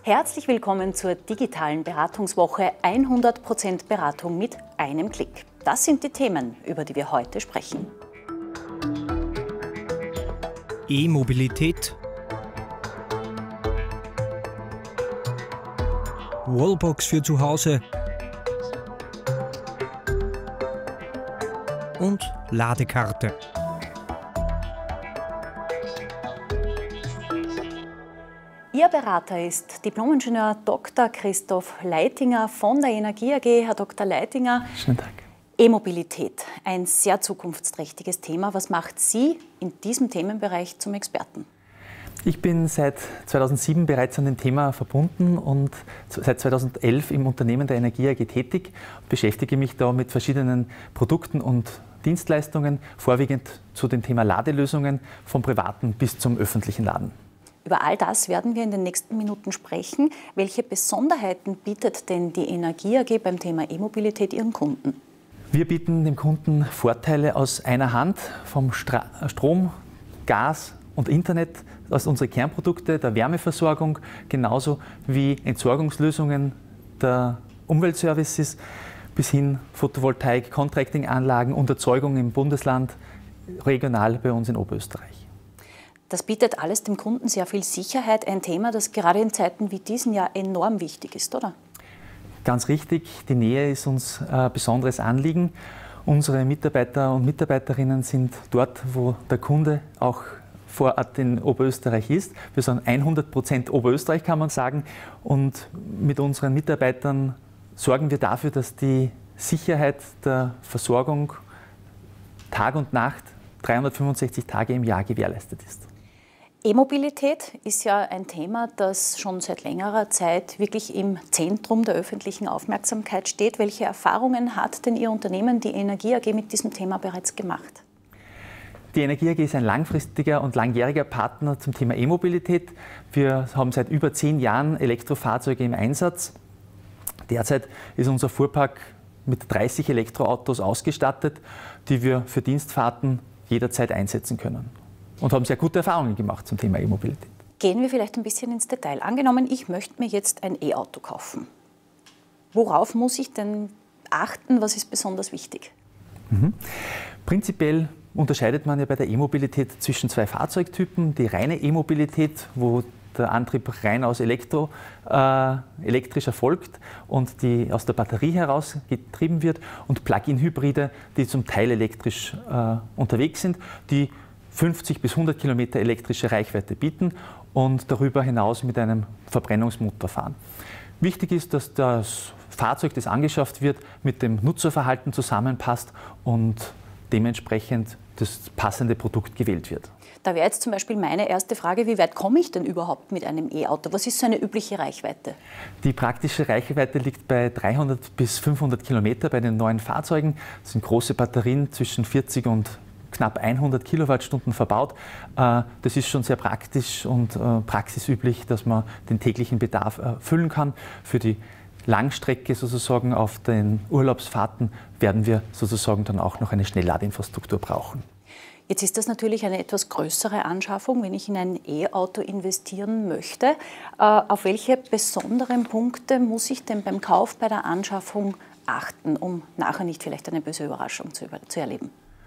Herzlich willkommen zur digitalen Beratungswoche 100% Beratung mit einem Klick. Das sind die Themen, über die wir heute sprechen. E-Mobilität, Wallbox für zu Hause und Ladekarte. Ihr Berater ist Diplom-Ingenieur Dr. Christoph Leitinger von der Energie AG. Herr Dr. Leitinger, schönen Tag. E-Mobilität, ein sehr zukunftsträchtiges Thema. Was macht Sie in diesem Themenbereich zum Experten? Ich bin seit 2007 bereits an dem Thema verbunden und seit 2011 im Unternehmen der Energie AG tätig und beschäftige mich da mit verschiedenen Produkten und Dienstleistungen, vorwiegend zu dem Thema Ladelösungen vom privaten bis zum öffentlichen Laden. Über all das werden wir in den nächsten Minuten sprechen. Welche Besonderheiten bietet denn die Energie AG beim Thema E-Mobilität Ihren Kunden? Wir bieten dem Kunden Vorteile aus einer Hand vom Strom, Gas und Internet, aus unsere Kernprodukte der Wärmeversorgung, genauso wie Entsorgungslösungen der Umweltservices bis hin Photovoltaik, Contracting-Anlagen und Erzeugung im Bundesland, regional bei uns in Oberösterreich. Das bietet alles dem Kunden sehr viel Sicherheit, ein Thema, das gerade in Zeiten wie diesen ja enorm wichtig ist, oder? Ganz richtig, die Nähe ist uns ein besonderes Anliegen. Unsere Mitarbeiter und Mitarbeiterinnen sind dort, wo der Kunde auch vor Ort in Oberösterreich ist. Wir sind 100% Oberösterreich, kann man sagen. Und mit unseren Mitarbeitern sorgen wir dafür, dass die Sicherheit der Versorgung Tag und Nacht 365 Tage im Jahr gewährleistet ist. E-Mobilität ist ja ein Thema, das schon seit längerer Zeit wirklich im Zentrum der öffentlichen Aufmerksamkeit steht. Welche Erfahrungen hat denn Ihr Unternehmen, die Energie AG, mit diesem Thema bereits gemacht? Die Energie AG ist ein langfristiger und langjähriger Partner zum Thema E-Mobilität. Wir haben seit über 10 Jahren Elektrofahrzeuge im Einsatz. Derzeit ist unser Fuhrpark mit 30 Elektroautos ausgestattet, die wir für Dienstfahrten jederzeit einsetzen können. Und haben sehr gute Erfahrungen gemacht zum Thema E-Mobilität. Gehen wir vielleicht ein bisschen ins Detail. Angenommen, ich möchte mir jetzt ein E-Auto kaufen. Worauf muss ich denn achten? Was ist besonders wichtig? Prinzipiell unterscheidet man ja bei der E-Mobilität zwischen 2 Fahrzeugtypen. Die reine E-Mobilität, wo der Antrieb rein aus elektrisch erfolgt und die aus der Batterie heraus getrieben wird, und Plug-in-Hybride, die zum Teil elektrisch unterwegs sind, die 50 bis 100 Kilometer elektrische Reichweite bieten und darüber hinaus mit einem Verbrennungsmotor fahren. Wichtig ist, dass das Fahrzeug, das angeschafft wird, mit dem Nutzerverhalten zusammenpasst und dementsprechend das passende Produkt gewählt wird. Da wäre jetzt zum Beispiel meine erste Frage, wie weit komme ich denn überhaupt mit einem E-Auto? Was ist so eine übliche Reichweite? Die praktische Reichweite liegt bei 300 bis 500 Kilometer bei den neuen Fahrzeugen. Das sind große Batterien zwischen 40 und knapp 100 Kilowattstunden verbaut. Das ist schon sehr praktisch und praxisüblich, dass man den täglichen Bedarf erfüllen kann. Für die Langstrecke sozusagen auf den Urlaubsfahrten werden wir sozusagen dann auch noch eine Schnellladeinfrastruktur brauchen. Jetzt ist das natürlich eine etwas größere Anschaffung, wenn ich in ein E-Auto investieren möchte. Auf welche besonderen Punkte muss ich denn beim Kauf, bei der Anschaffung achten, um nachher nicht vielleicht eine böse Überraschung zu erleben?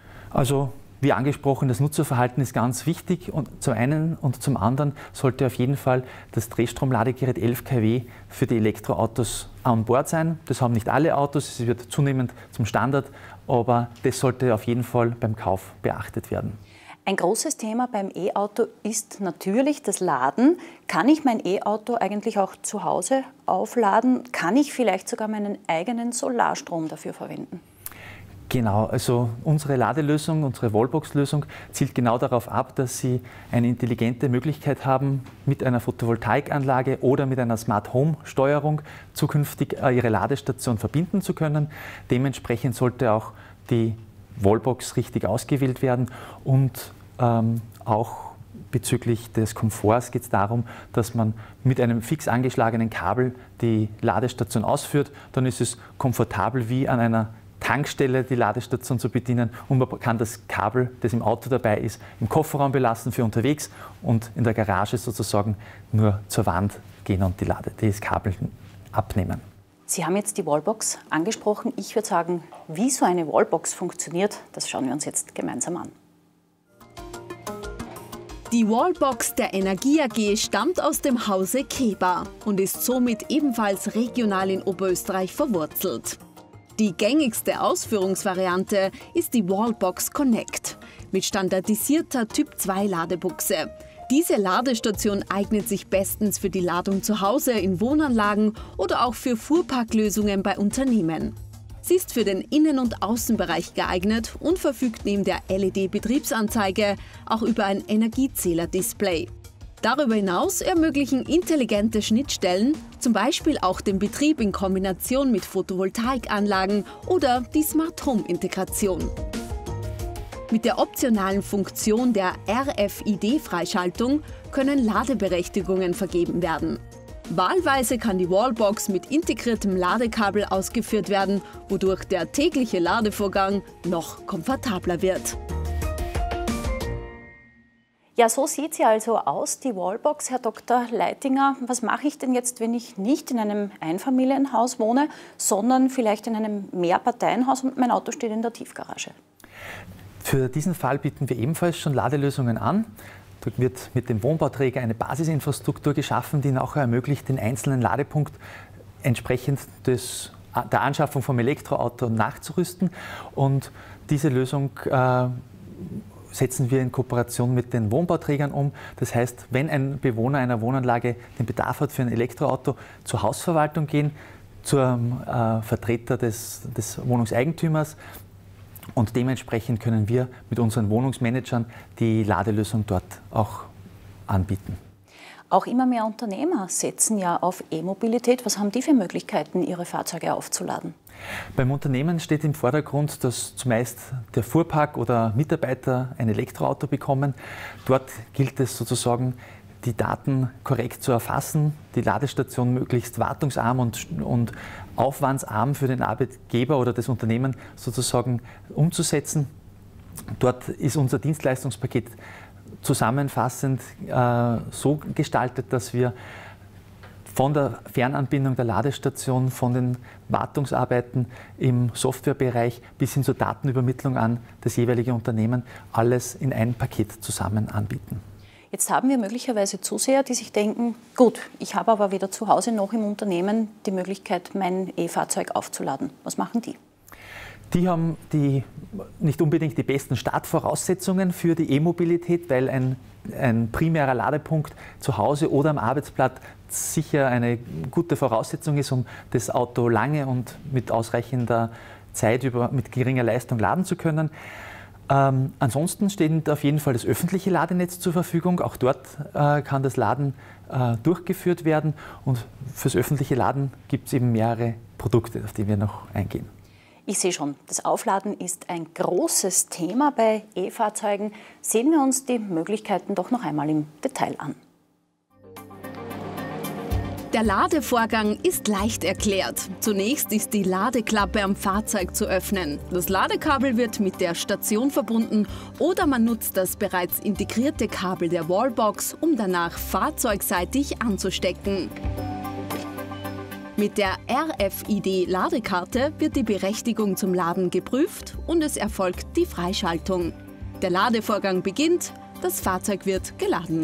Also wie angesprochen, das Nutzerverhalten ist ganz wichtig, und zum einen und zum anderen sollte auf jeden Fall das Drehstromladegerät 11 kW für die Elektroautos an Bord sein. Das haben nicht alle Autos, es wird zunehmend zum Standard, aber das sollte auf jeden Fall beim Kauf beachtet werden. Ein großes Thema beim E-Auto ist natürlich das Laden. Kann ich mein E-Auto eigentlich auch zu Hause aufladen? Kann ich vielleicht sogar meinen eigenen Solarstrom dafür verwenden? Genau, also unsere Ladelösung, unsere Wallbox-Lösung zielt genau darauf ab, dass Sie eine intelligente Möglichkeit haben, mit einer Photovoltaikanlage oder mit einer Smart Home-Steuerung zukünftig Ihre Ladestation verbinden zu können. Dementsprechend sollte auch die Wallbox richtig ausgewählt werden, und auch bezüglich des Komforts geht es darum, dass man mit einem fix angeschlagenen Kabel die Ladestation ausführt. Dann ist es komfortabel wie an einer Tankstelle die Ladestation zu bedienen, und man kann das Kabel, das im Auto dabei ist, im Kofferraum belassen für unterwegs und in der Garage sozusagen nur zur Wand gehen und das Kabel abnehmen. Sie haben jetzt die Wallbox angesprochen. Ich würde sagen, wie so eine Wallbox funktioniert, das schauen wir uns jetzt gemeinsam an. Die Wallbox der Energie AG stammt aus dem Hause Keber und ist somit ebenfalls regional in Oberösterreich verwurzelt. Die gängigste Ausführungsvariante ist die Wallbox Connect mit standardisierter Typ-2-Ladebuchse. Diese Ladestation eignet sich bestens für die Ladung zu Hause in Wohnanlagen oder auch für Fuhrparklösungen bei Unternehmen. Sie ist für den Innen- und Außenbereich geeignet und verfügt neben der LED-Betriebsanzeige auch über ein Energiezähler-Display. Darüber hinaus ermöglichen intelligente Schnittstellen zum Beispiel auch den Betrieb in Kombination mit Photovoltaikanlagen oder die Smart Home-Integration. Mit der optionalen Funktion der RFID-Freischaltung können Ladeberechtigungen vergeben werden. Wahlweise kann die Wallbox mit integriertem Ladekabel ausgeführt werden, wodurch der tägliche Ladevorgang noch komfortabler wird. Ja, so sieht sie also aus, die Wallbox, Herr Dr. Leitinger. Was mache ich denn jetzt, wenn ich nicht in einem Einfamilienhaus wohne, sondern vielleicht in einem Mehrparteienhaus und mein Auto steht in der Tiefgarage? Für diesen Fall bieten wir ebenfalls schon Ladelösungen an. Dort wird mit dem Wohnbauträger eine Basisinfrastruktur geschaffen, die nachher ermöglicht, den einzelnen Ladepunkt entsprechend der Anschaffung vom Elektroauto nachzurüsten. Und diese Lösung setzen wir in Kooperation mit den Wohnbauträgern um. Das heißt, wenn ein Bewohner einer Wohnanlage den Bedarf hat für ein Elektroauto, zur Hausverwaltung gehen, zum Vertreter des Wohnungseigentümers, und dementsprechend können wir mit unseren Wohnungsmanagern die Ladelösung dort auch anbieten. Auch immer mehr Unternehmer setzen ja auf E-Mobilität. Was haben die für Möglichkeiten, ihre Fahrzeuge aufzuladen? Beim Unternehmen steht im Vordergrund, dass zumeist der Fuhrpark oder Mitarbeiter ein Elektroauto bekommen. Dort gilt es sozusagen, die Daten korrekt zu erfassen, die Ladestation möglichst wartungsarm und aufwandsarm für den Arbeitgeber oder das Unternehmen sozusagen umzusetzen. Dort ist unser Dienstleistungspaket zusammenfassend so gestaltet, dass wir von der Fernanbindung der Ladestation, von den Wartungsarbeiten im Softwarebereich bis hin zur Datenübermittlung an das jeweilige Unternehmen alles in ein Paket zusammen anbieten. Jetzt haben wir möglicherweise Zuseher, die sich denken, gut, ich habe aber weder zu Hause noch im Unternehmen die Möglichkeit, mein E-Fahrzeug aufzuladen. Was machen die? Die haben nicht unbedingt die besten Startvoraussetzungen für die E-Mobilität, weil ein primärer Ladepunkt zu Hause oder am Arbeitsplatz sicher eine gute Voraussetzung ist, um das Auto lange und mit ausreichender Zeit mit geringer Leistung laden zu können. Ansonsten steht auf jeden Fall das öffentliche Ladenetz zur Verfügung. Auch dort kann das Laden durchgeführt werden. Und fürs öffentliche Laden gibt es eben mehrere Produkte, auf die wir noch eingehen. Ich sehe schon, das Aufladen ist ein großes Thema bei E-Fahrzeugen. Sehen wir uns die Möglichkeiten doch noch einmal im Detail an. Der Ladevorgang ist leicht erklärt. Zunächst ist die Ladeklappe am Fahrzeug zu öffnen. Das Ladekabel wird mit der Station verbunden oder man nutzt das bereits integrierte Kabel der Wallbox, um danach fahrzeugseitig anzustecken. Mit der RFID-Ladekarte wird die Berechtigung zum Laden geprüft und es erfolgt die Freischaltung. Der Ladevorgang beginnt, das Fahrzeug wird geladen.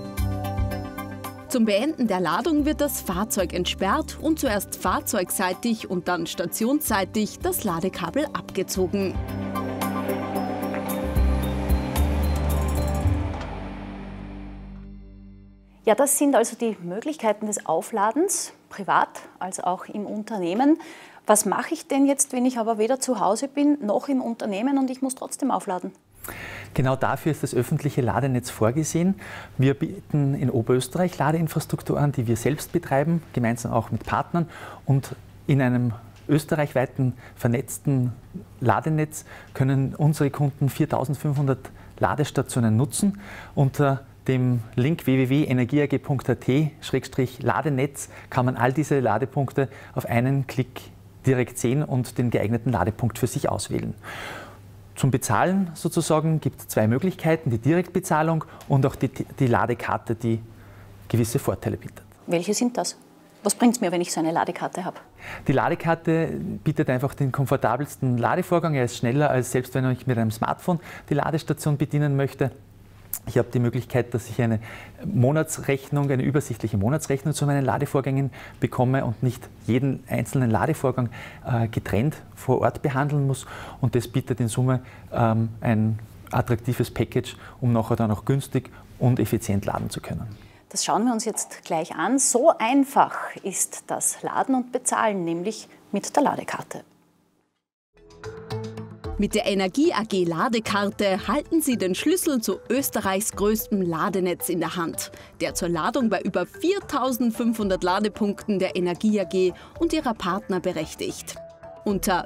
Zum Beenden der Ladung wird das Fahrzeug entsperrt und zuerst fahrzeugseitig und dann stationsseitig das Ladekabel abgezogen. Ja, das sind also die Möglichkeiten des Aufladens, privat als auch im Unternehmen. Was mache ich denn jetzt, wenn ich aber weder zu Hause bin noch im Unternehmen und ich muss trotzdem aufladen? Genau dafür ist das öffentliche Ladenetz vorgesehen. Wir bieten in Oberösterreich Ladeinfrastruktur an, die wir selbst betreiben, gemeinsam auch mit Partnern. Und in einem österreichweiten vernetzten Ladenetz können unsere Kunden 4.500 Ladestationen nutzen. Unter dem Link www.energieag.at/Ladenetz kann man all diese Ladepunkte auf einen Klick direkt sehen und den geeigneten Ladepunkt für sich auswählen. Zum Bezahlen sozusagen gibt es zwei Möglichkeiten, die Direktbezahlung und auch die Ladekarte, die gewisse Vorteile bietet. Welche sind das? Was bringt es mir, wenn ich so eine Ladekarte habe? Die Ladekarte bietet einfach den komfortabelsten Ladevorgang. Er ist schneller, als selbst wenn ich mit einem Smartphone die Ladestation bedienen möchte. Ich habe die Möglichkeit, dass ich eine Monatsrechnung, eine übersichtliche Monatsrechnung zu meinen Ladevorgängen bekomme und nicht jeden einzelnen Ladevorgang getrennt vor Ort behandeln muss. Und das bietet in Summe ein attraktives Package, um nachher dann auch günstig und effizient laden zu können. Das schauen wir uns jetzt gleich an. So einfach ist das Laden und Bezahlen, nämlich mit der Ladekarte. Mit der Energie AG Ladekarte halten Sie den Schlüssel zu Österreichs größtem Ladenetz in der Hand, der zur Ladung bei über 4.500 Ladepunkten der Energie AG und ihrer Partner berechtigt. Unter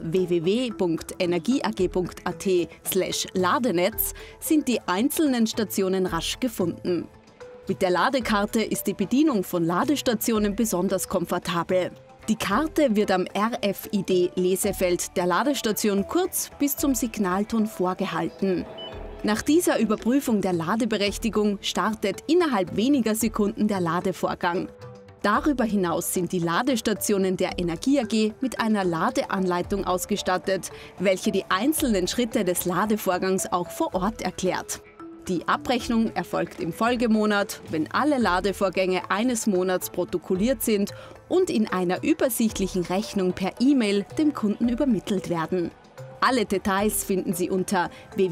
www.energieag.at/Ladenetz sind die einzelnen Stationen rasch gefunden. Mit der Ladekarte ist die Bedienung von Ladestationen besonders komfortabel. Die Karte wird am RFID-Lesefeld der Ladestation kurz bis zum Signalton vorgehalten. Nach dieser Überprüfung der Ladeberechtigung startet innerhalb weniger Sekunden der Ladevorgang. Darüber hinaus sind die Ladestationen der Energie AG mit einer Ladeanleitung ausgestattet, welche die einzelnen Schritte des Ladevorgangs auch vor Ort erklärt. Die Abrechnung erfolgt im Folgemonat, wenn alle Ladevorgänge eines Monats protokolliert sind und in einer übersichtlichen Rechnung per E-Mail dem Kunden übermittelt werden. Alle Details finden Sie unter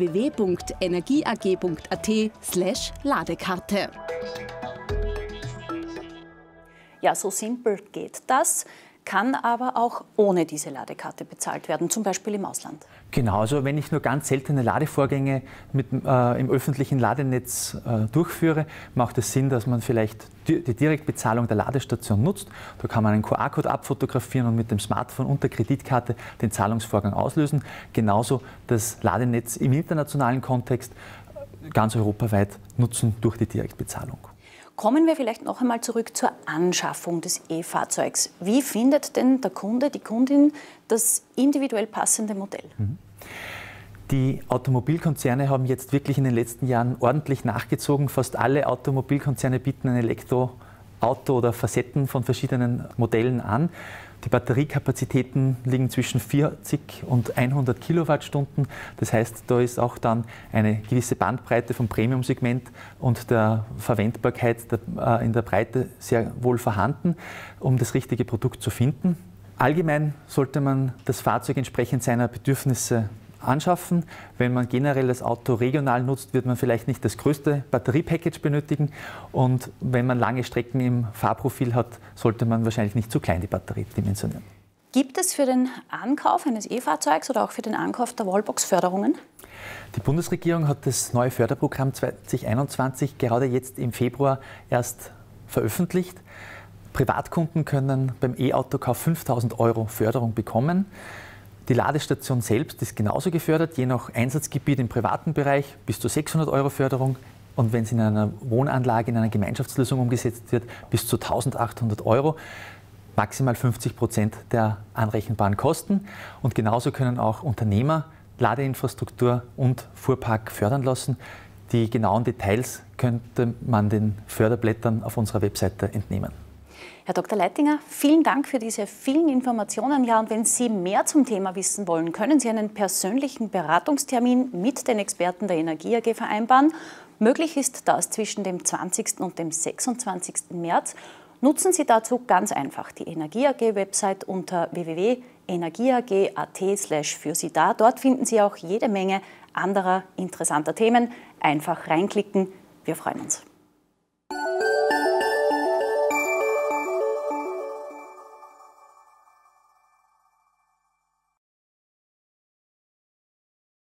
www.energieag.at/Ladekarte. Ja, so simpel geht das, kann aber auch ohne diese Ladekarte bezahlt werden, zum Beispiel im Ausland. Genau, also wenn ich nur ganz seltene Ladevorgänge im öffentlichen Ladenetz durchführe, macht es Sinn, dass man vielleicht die Direktbezahlung der Ladestation nutzt. Da kann man einen QR-Code abfotografieren und mit dem Smartphone und der Kreditkarte den Zahlungsvorgang auslösen. Genauso das Ladenetz im internationalen Kontext ganz europaweit nutzen durch die Direktbezahlung. Kommen wir vielleicht noch einmal zurück zur Anschaffung des E-Fahrzeugs. Wie findet denn der Kunde, die Kundin das individuell passende Modell? Die Automobilkonzerne haben jetzt wirklich in den letzten Jahren ordentlich nachgezogen. Fast alle Automobilkonzerne bieten ein Elektroauto oder Facetten von verschiedenen Modellen an. Die Batteriekapazitäten liegen zwischen 40 und 100 Kilowattstunden. Das heißt, da ist auch dann eine gewisse Bandbreite vom Premium-Segment und der Verwendbarkeit in der Breite sehr wohl vorhanden, um das richtige Produkt zu finden. Allgemein sollte man das Fahrzeug entsprechend seiner Bedürfnisse anschaffen. Wenn man generell das Auto regional nutzt, wird man vielleicht nicht das größte Batteriepackage benötigen. Und wenn man lange Strecken im Fahrprofil hat, sollte man wahrscheinlich nicht zu klein die Batterie dimensionieren. Gibt es für den Ankauf eines E-Fahrzeugs oder auch für den Ankauf der Wallbox Förderungen? Die Bundesregierung hat das neue Förderprogramm 2021 gerade jetzt im Februar erst veröffentlicht. Privatkunden können beim E-Autokauf 5.000 € Förderung bekommen. Die Ladestation selbst ist genauso gefördert, je nach Einsatzgebiet im privaten Bereich bis zu 600 € Förderung und wenn es in einer Wohnanlage, in einer Gemeinschaftslösung umgesetzt wird, bis zu 1.800 €, maximal 50% der anrechenbaren Kosten. Und genauso können auch Unternehmer Ladeinfrastruktur und Fuhrpark fördern lassen. Die genauen Details könnte man den Förderblättern auf unserer Webseite entnehmen. Herr Dr. Leitinger, vielen Dank für diese vielen Informationen. Ja, und wenn Sie mehr zum Thema wissen wollen, können Sie einen persönlichen Beratungstermin mit den Experten der Energie AG vereinbaren. Möglich ist das zwischen dem 20. und dem 26. März. Nutzen Sie dazu ganz einfach die Energie AG-Website unter www.energieag.at/für Sie da. Dort finden Sie auch jede Menge anderer interessanter Themen. Einfach reinklicken. Wir freuen uns.